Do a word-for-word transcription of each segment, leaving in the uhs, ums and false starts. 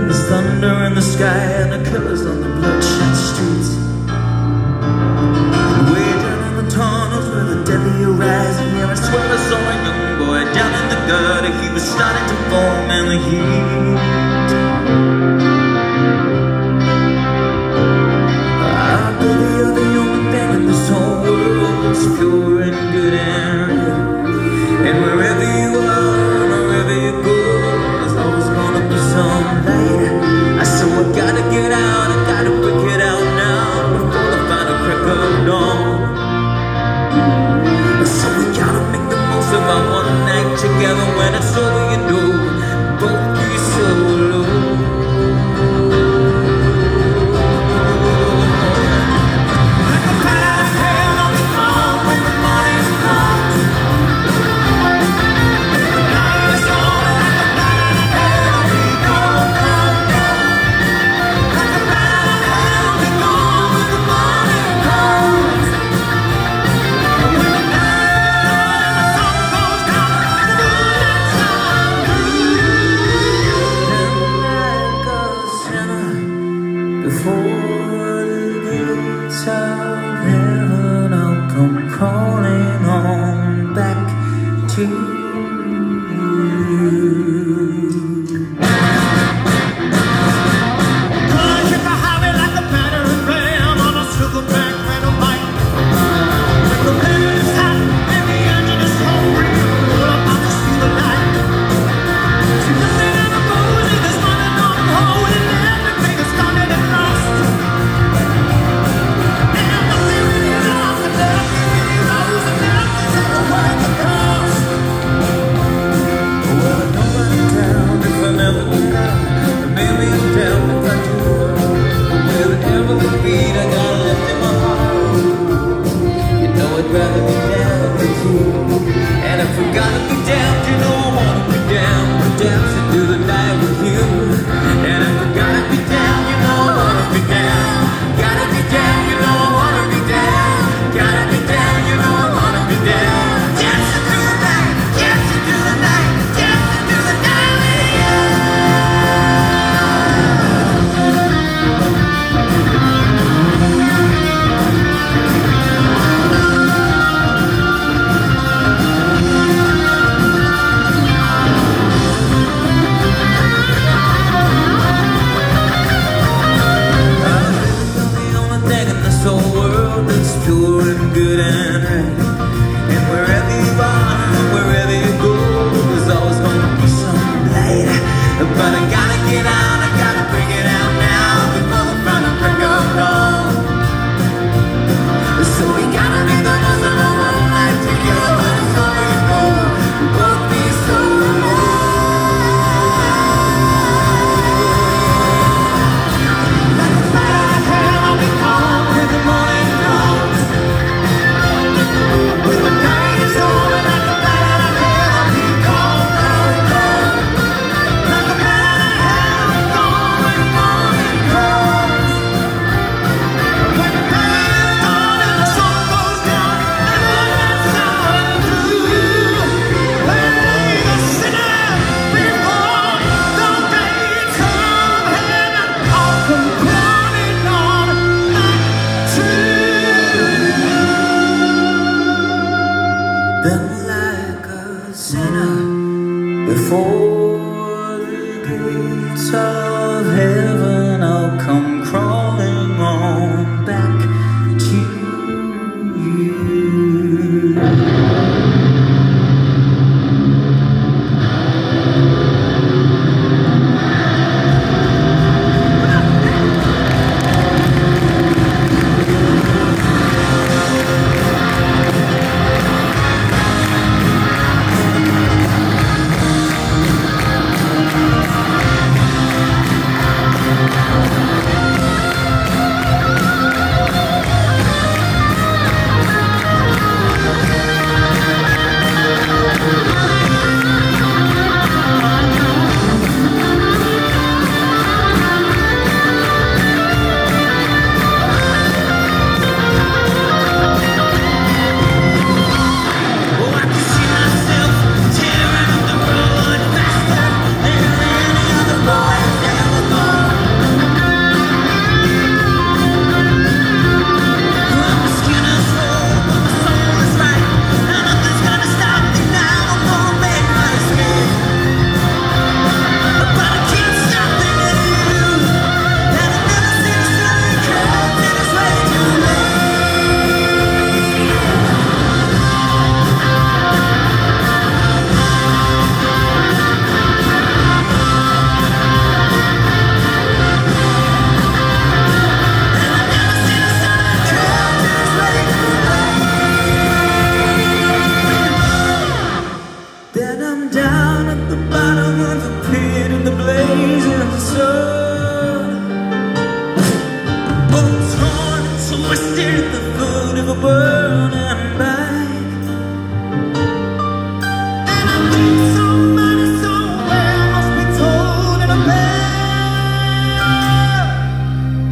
There's thunder in the sky and the colors on the bloodshot streets. And way down in the tunnels where the devil rising, yeah, I swear I saw a young boy down in the gutter. He was starting to foam in the heat. Ah, baby, you're the only thing in this whole world that's pure and good and real. And wherever you are, wherever you go, there's always gonna be some light. I so I gotta get out, I gotta break it out now before the final crack of dawn. So we gotta make the most of our one night together. When it's over, you know, both be so alone. Before the gates of heaven, I'll come crawling on back to you.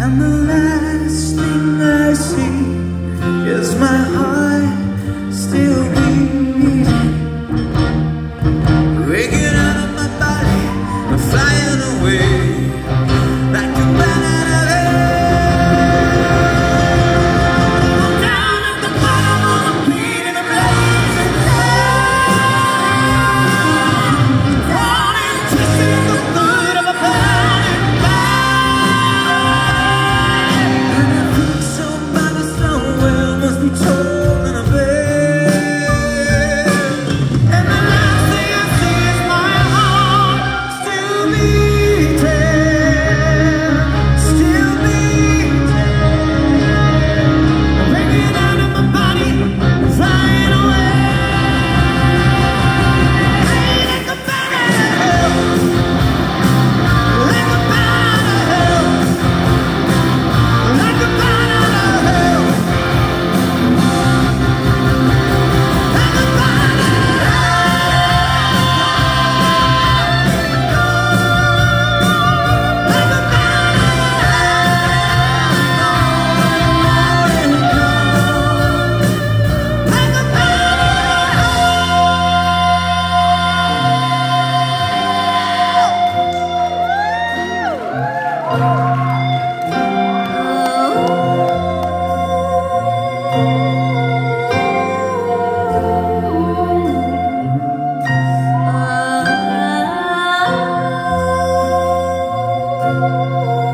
and the last thing I see is my heart still beating, waking out of my body and flying away like a bat out of hell. Down at the bottom of the pit in a blazing hell, caught and twisted the foot of a pounding fire, and I think somebody somewhere must be told in a bed. And the last thing I see is my heart still beating, still beating, breaking out of my body, flying away like a bat out of hell, like a bat out of hell, like a bat out of hell, like a bat out of hell, like a bat out of hell. Oh